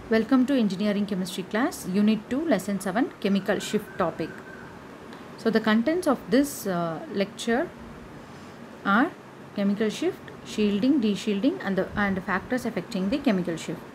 Welcome to Engineering Chemistry class, Unit 2, Lesson 7, Chemical Shift topic. So the contents of this lecture are chemical shift, shielding, deshielding and factors affecting the chemical shift.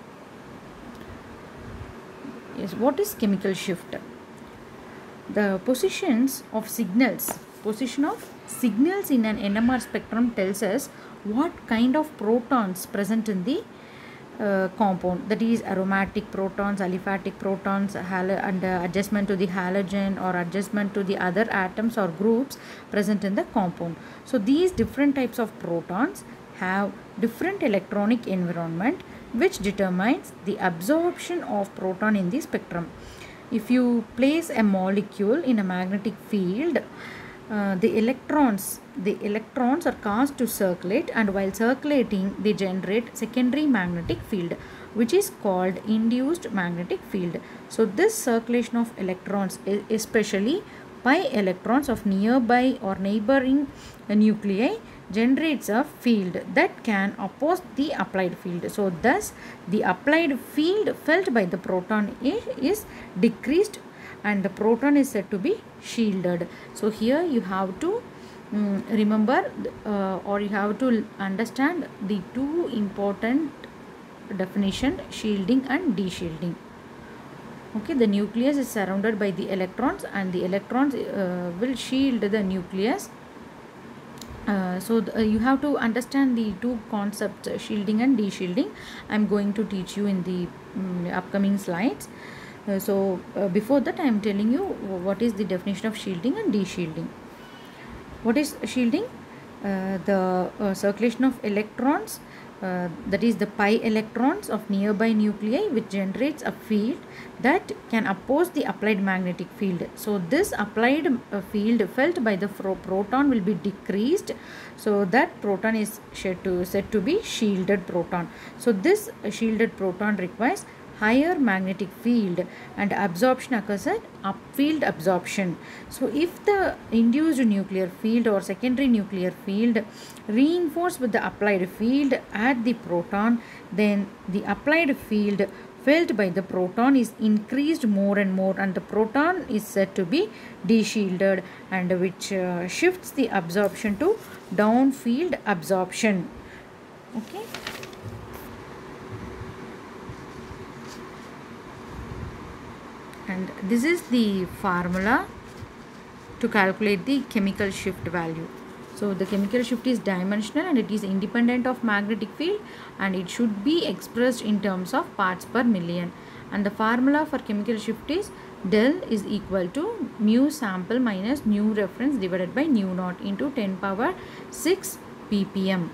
Yes, what is chemical shift? The position of signals in an NMR spectrum tells us what kind of protons present in the compound, that is aromatic protons, aliphatic protons, and adjustment to the halogen or adjustment to the other atoms or groups present in the compound. So these different types of protons have different electronic environment which determines the absorption of proton in the spectrum. If you place a molecule in a magnetic field, the electrons are caused to circulate, and while circulating they generate secondary magnetic field, which is called induced magnetic field. So this circulation of electrons, especially pi electrons of nearby or neighboring nuclei, generates a field that can oppose the applied field. So thus the applied field felt by the proton is decreased and the proton is said to be shielded. So here you have to remember or you have to understand the two important definition, shielding and deshielding. Okay, the nucleus is surrounded by the electrons and the electrons will shield the nucleus. You have to understand the two concepts, shielding and deshielding. I am going to teach you in the upcoming slides. Before that I am telling you what is the definition of shielding and deshielding. What is shielding? The circulation of electrons, that is the pi electrons of nearby nuclei, which generates a field that can oppose the applied magnetic field. So this applied field felt by the proton will be decreased, so that proton is said to be shielded proton. So this shielded proton requires higher magnetic field and absorption occurs at upfield absorption. So if the induced nuclear field or secondary nuclear field reinforced with the applied field at the proton, then the applied field felt by the proton is increased more and more, and the proton is said to be deshielded, and which shifts the absorption to downfield absorption. Okay. And this is the formula to calculate the chemical shift value. So the chemical shift is dimensional and it is independent of magnetic field, and it should be expressed in terms of parts per million. And the formula for chemical shift is del is equal to mu sample minus nu reference divided by nu naught into 10 power 6 ppm.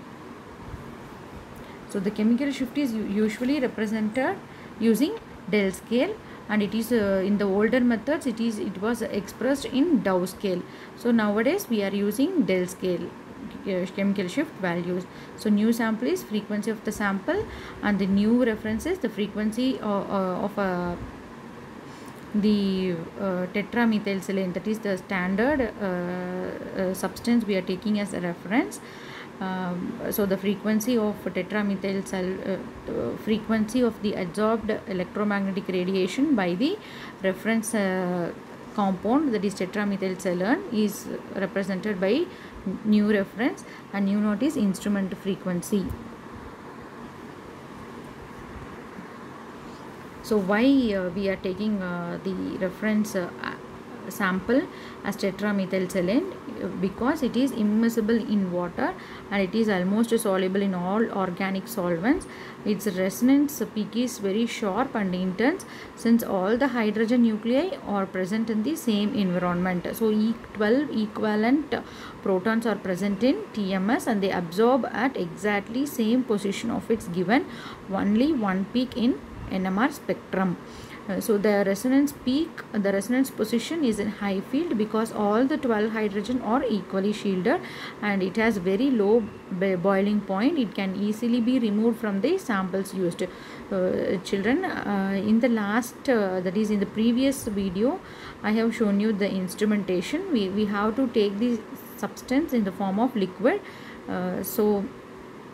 So the chemical shift is usually represented using del scale, and it is in the older methods it was expressed in Dow scale. So nowadays we are using del scale chemical shift values. So nu sample is frequency of the sample, and the nu reference is the frequency of the tetramethylsilane, that is the standard substance we are taking as a reference. So the frequency of frequency of the absorbed electromagnetic radiation by the reference compound, that is tetramethylsilane, is represented by nu reference, and nu naught is instrument frequency. So why we are taking the reference sample as tetramethylsilane? Because it is immiscible in water and it is almost soluble in all organic solvents. Its resonance peak is very sharp and intense, since all the hydrogen nuclei are present in the same environment. So 12 equivalent protons are present in TMS, and they absorb at exactly same position of its given only one peak in NMR spectrum. So the resonance position is in high field because all the 12 hydrogen are equally shielded, and it has very low boiling point. It can easily be removed from the samples used. Children, in the last that is in the previous video I have shown you the instrumentation. We have to take the substance in the form of liquid. So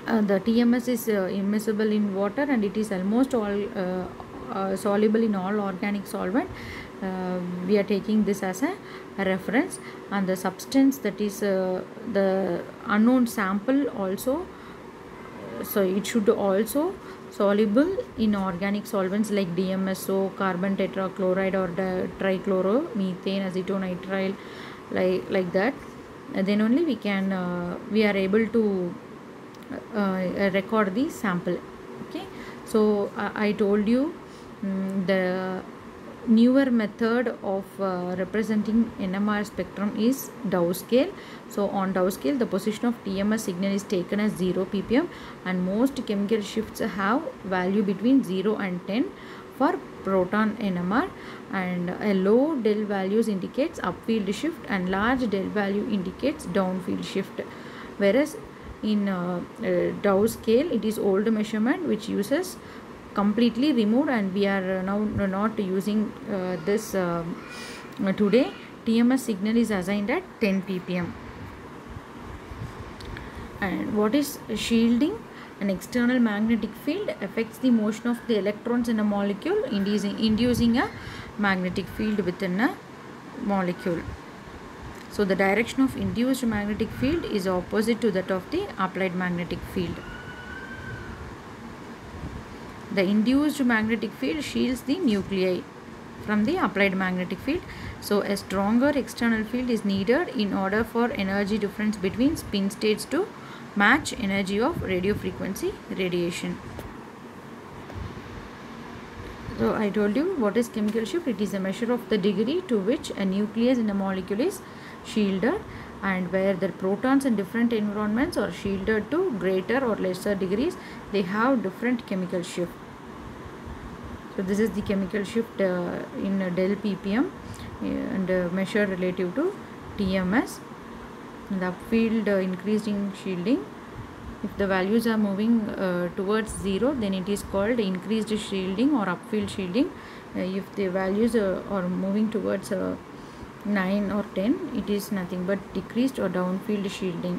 The TMS is immiscible in water, and it is almost all soluble in all organic solvent. We are taking this as a reference, and the substance, that is the unknown sample also, so it should also soluble in organic solvents like DMSO, carbon tetrachloride, or trichloromethane, acetonitrile, like that. Then only we are able to record the sample. Okay, so I told you the newer method of representing NMR spectrum is Dow scale. So on Dow scale, the position of TMS signal is taken as 0 ppm, and most chemical shifts have value between 0 and 10 for proton NMR, and a low del values indicates upfield shift, and large del value indicates downfield shift. Whereas in Dow scale, it is old measurement which uses completely removed, and we are now not using this today. TMS signal is assigned at 10 ppm. And what is shielding? An external magnetic field affects the motion of the electrons in a molecule, inducing a magnetic field within a molecule. So the direction of induced magnetic field is opposite to that of the applied magnetic field. The induced magnetic field shields the nuclei from the applied magnetic field. So a stronger external field is needed in order for energy difference between spin states to match energy of radio frequency radiation. So I told you what is chemical shift. It is a measure of the degree to which a nucleus in a molecule is shielded, and where the protons in different environments are shielded to greater or lesser degrees, they have different chemical shift. So this is the chemical shift in del ppm and measured relative to TMS. And the upfield increased in shielding. If the values are moving towards 0, then it is called increased shielding or upfield shielding. If the values are moving towards 9 or 10, it is nothing but decreased or downfield shielding.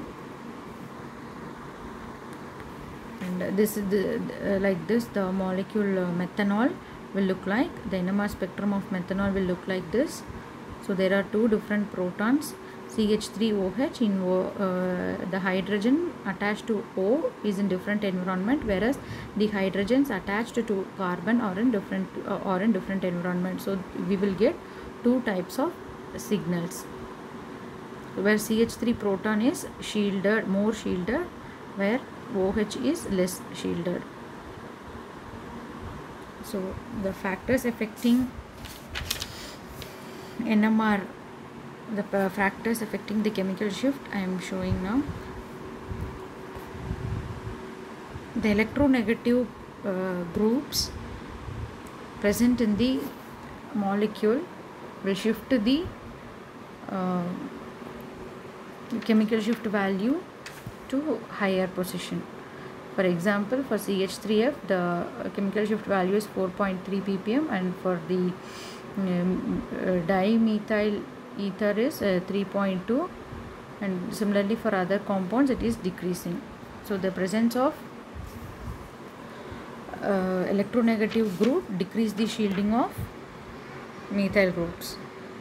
And this is like this, the molecule methanol will look like. The NMR spectrum of methanol will look like this. So there are two different protons, CH3OH. In the hydrogen attached to O is in different environment, whereas the hydrogens attached to carbon are in different environment. So we will get two types of signals, where CH3 proton is shielded, more shielded, where OH is less shielded. So the factors affecting NMR, the factors affecting the chemical shift, I am showing now. The electronegative groups present in the molecule will shift the chemical shift value to higher position. For example, for CH3F, the chemical shift value is 4.3 ppm, and for the dimethyl ether is 3.2, and similarly for other compounds it is decreasing. So the presence of electronegative group decrease the shielding of methyl groups,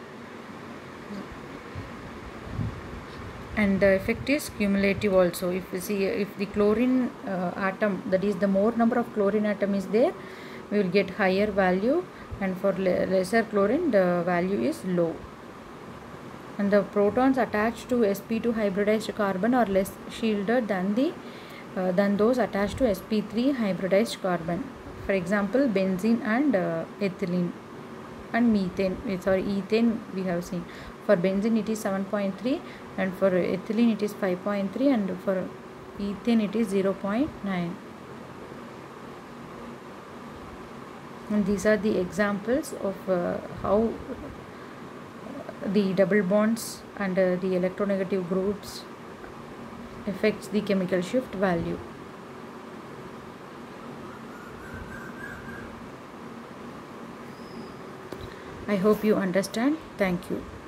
and the effect is cumulative also. If we see, if the chlorine atom, that is the more number of chlorine atom is there, we will get higher value, and for lesser chlorine the value is low. And the protons attached to sp2 hybridized carbon are less shielded than those attached to sp3 hybridized carbon. For example, benzene and ethylene and methane, ethane we have seen. For benzene it is 7.3, and for ethylene it is 5.3, and for ethane it is 0.9. And these are the examples of how the double bonds and the electronegative groups affects the chemical shift value. I hope you understand. Thank you.